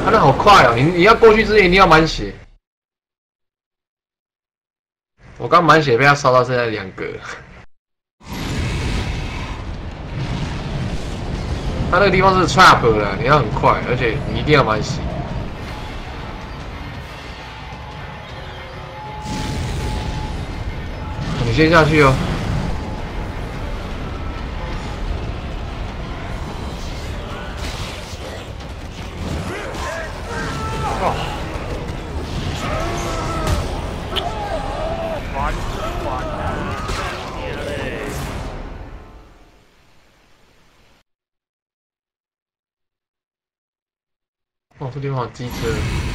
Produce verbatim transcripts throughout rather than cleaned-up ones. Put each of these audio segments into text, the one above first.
他那好快哦！你你要过去之前一定要满血。我刚满血被他烧到现在两个。他那个地方是 trap 了，你要很快，而且你一定要满血。你先下去哦。哦。 完完了嘞！ 哦，这地方好机车。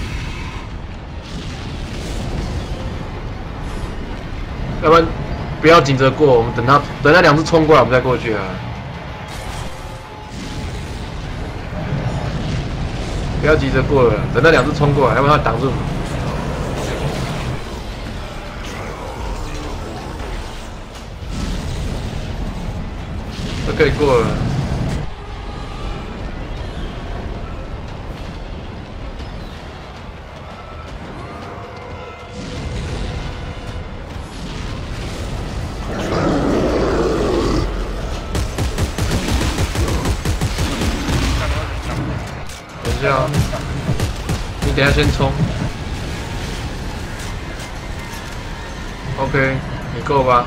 要不然不要紧着过，我们等他等那两只冲过来，我们再过去啊。不要急着过了，等那两只冲过来，要不然他挡住你。这可以过了。等一下，你等一下先冲。OK， 你够吧？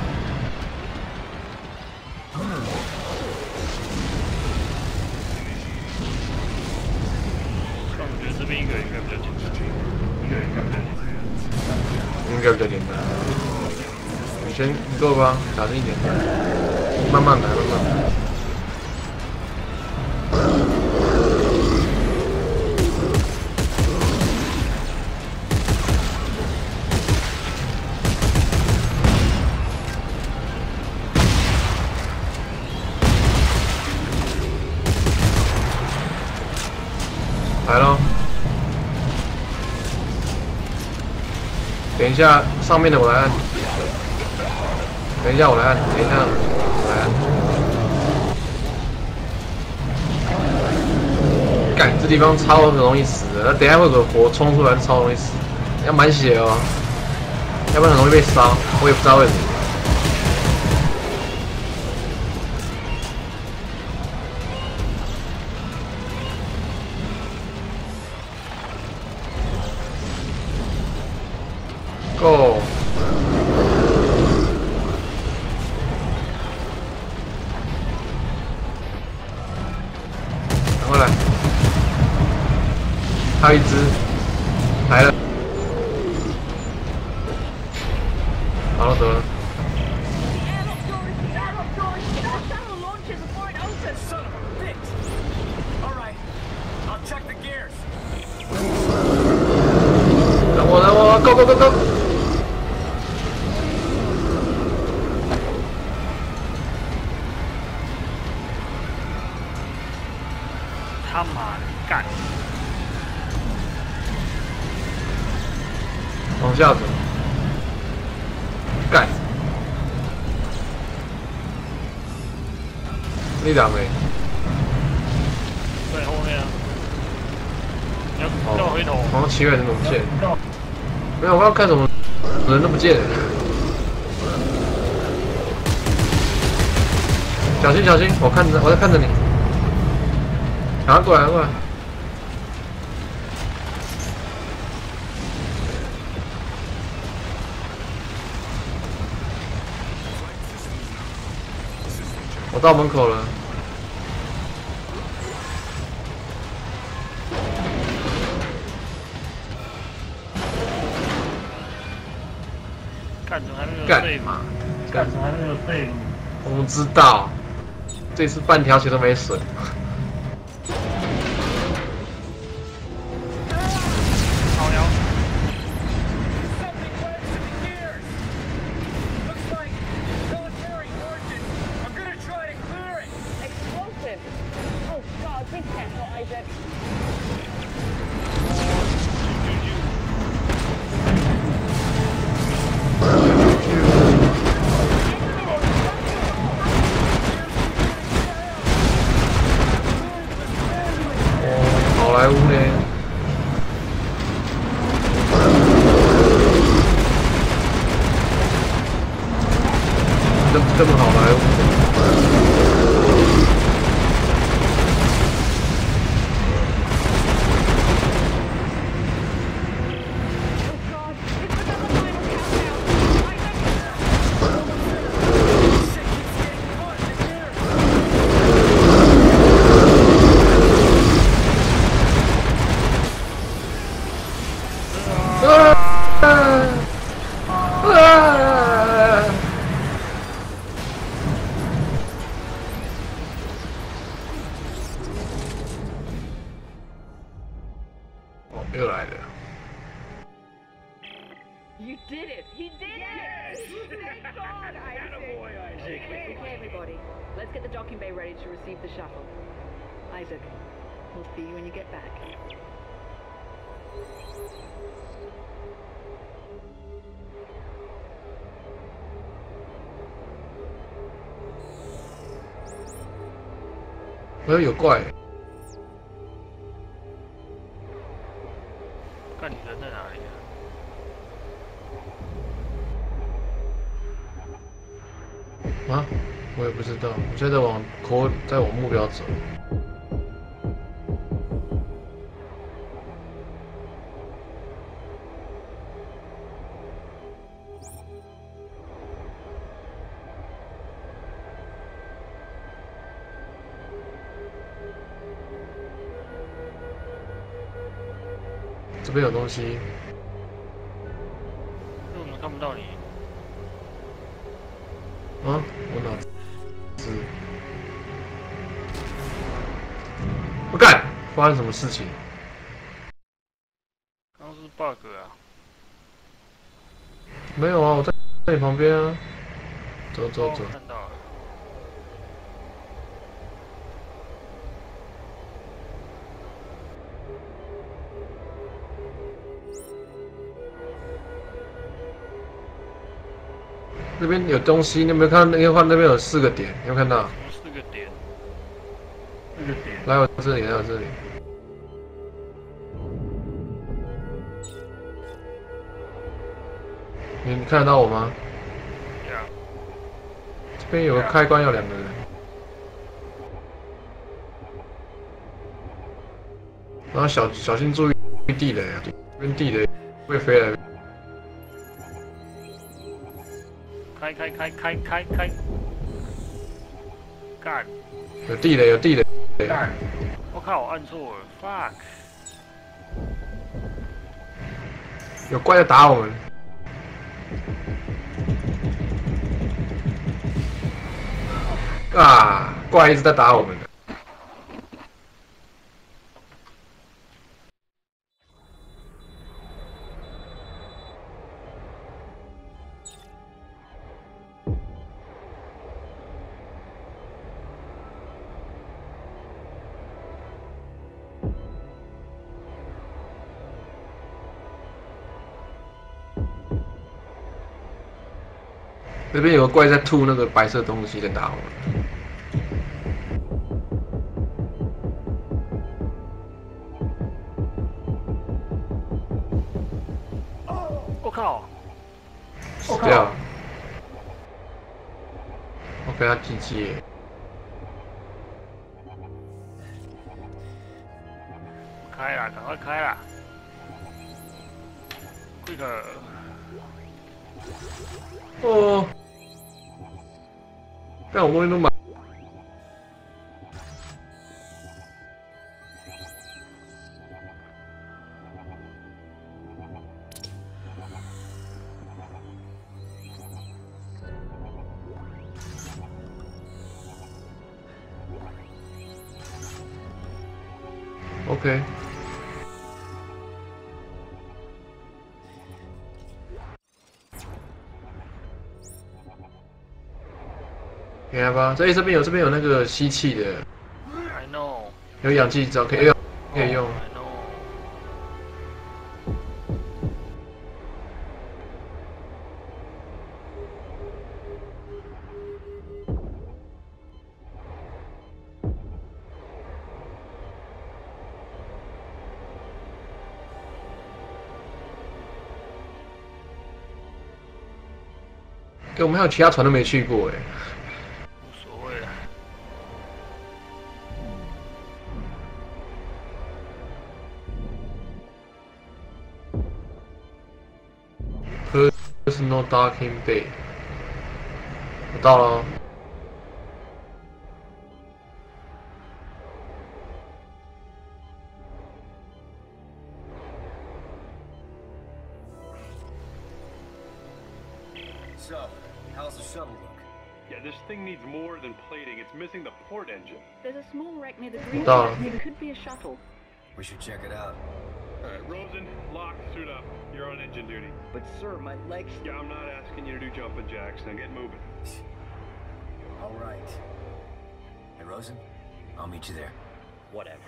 但我觉得这边一个应该比较简单，一个应该比较简单， 应该比较简单。你先，你够吧？小心一点，慢慢来，慢慢来。来咯，等一下，上面的我来按。等一下我来按，等一下我来按。干，这地方超容易死的，那等一下会有个火冲出来，超容易死。要满血哦，要不然很容易被烧。我也不知道为什么。Go！ 赶快来！还有一只来了，好了得了。等我，等我 ，Go Go Go Go！ 他妈的干！ 往下走，干！你俩没？ 在后面啊！你要要回头。 好像奇怪人怎么不见？没有，我要看什么人都不见了。小心小心，我看着，我在看着你。赶快过来，过来！我到门口了。 干怎么还没有干废物？ 嘛？ 干怎么还没有废物？ 我们知道，这次半条血都没损。 这么好来。又来了。 You did it! He did Yes! it! Thank God, Isaac! Attaboy, Isaac. Okay, everybody. Let's get the docking bay ready to receive the shuttle. Isaac, we'll see you when you get back. 哎，有怪。 看你人在哪里啊？ 啊？我也不知道，我现在往口在往目标走。这边有东西。 为什么看不到你？ 啊？我哪知？我干！发生什么事情？ 刚刚是 bug 啊？ 没有啊，我在在你旁边啊。走走走。 哦看到了。 那边有东西，你有没有看？那个话那边有四个点，有没有看到？ 什么四个点？ 四个点。 来我这里，来我这里。你你看得到我吗？ 呀， 这边有个开关，要两个人。然后小小心注意地雷啊，这边地雷会飞来。 开开开开开开！干！ 有地雷，有地雷。 干！ 我靠，我按错了 ，fuck！ 有怪在打我们。啊！怪一直在打我们。这边有个怪在吐那个白色东西在打我们。 我靠！ 死掉了。我给他 G G。 开啦，赶快开啦 ！Quick！ 哦。但我东西都买。OK。明白吧？这这边有这边有那个吸气的， I know。 有氧气罩可以用，可以用。 I know。 跟我们还有其他船都没去过哎。 无所谓了。 Personal docking bay， 我到了哦。 So, how's the shuttle look? Yeah, this thing needs more than plating. It's missing the port engine. There's a small wreck near the green Done. ship. It could be a shuttle. We should check it out. Alright, Rosen, lock, suit up. You're on engine duty. But sir, my legs... Yeah, I'm not asking you to do jumping jacks. Now get moving. All right. Hey, Rosen, I'll meet you there. Whatever.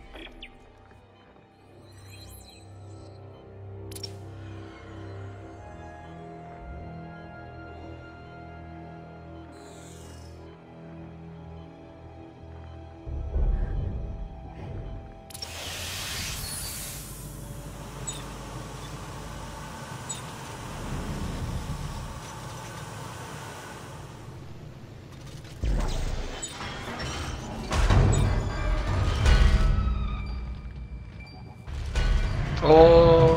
Oh.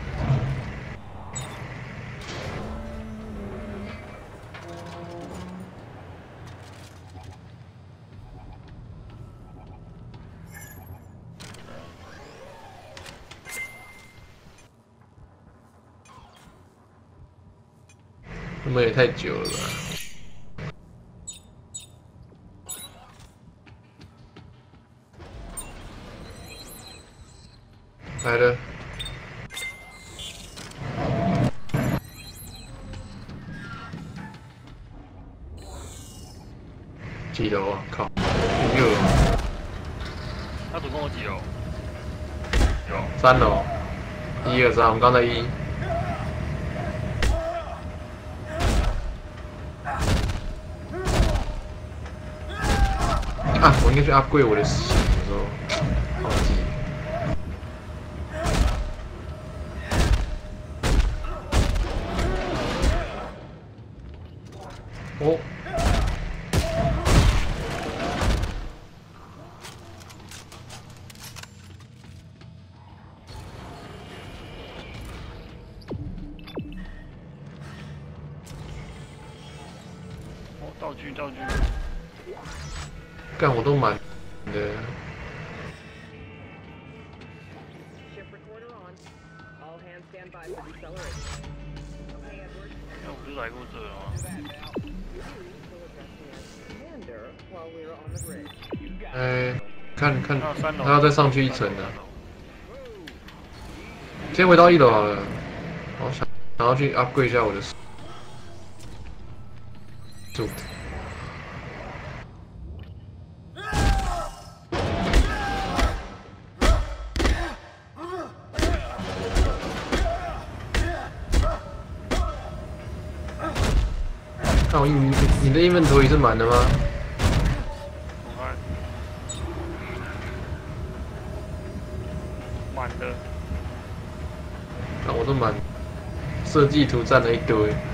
你们也太久了吧？来了。 几楼啊？靠！六楼。 他总共有几楼？有三楼。一二三，我们刚才一。啊！我应该去 upgrade 我的死刑的时候，忘记。哦。 道具道具， 干我都满的。 Ship recorder on. All hands stand by for deceleration. Okay, Edward. 那我不是来过这了吗？ We'll address the commander while we're on the bridge. 哎，看看， 那三楼他要再上去一层的。先回到一楼好了。我想想要去 upgrade 一下我的速度。 那我你你的 inventory 是满的吗？ 我看，满的。 啊，我都满，设计图占了一堆。